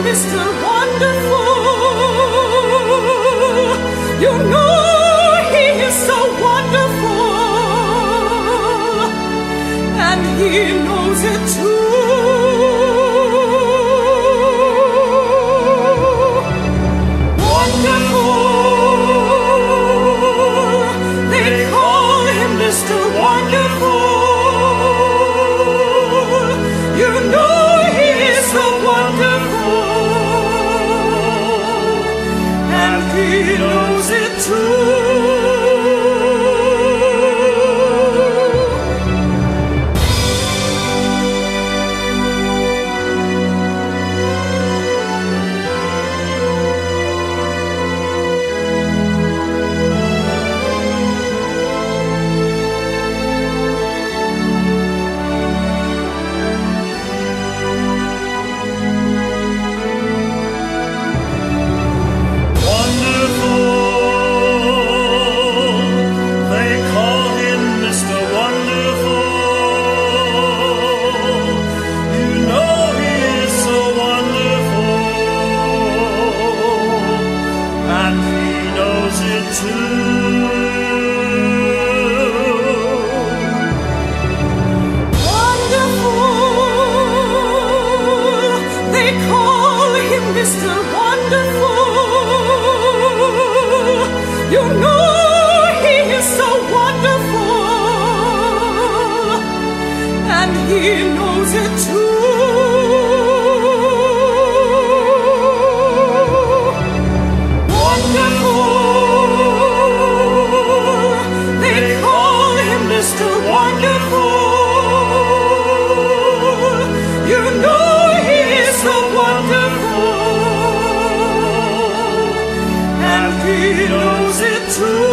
Mr. Wonderful. You know he is so wonderful, and he knows it too. Wonderful, they call him Mr. Wonderful. You know he is so wonderful, and he knows it too. Mr. Wonderful, you know he is so wonderful, and he knows it too. Wonderful, they call him Mr. Wonderful. You know he is so wonderful, he knows it too.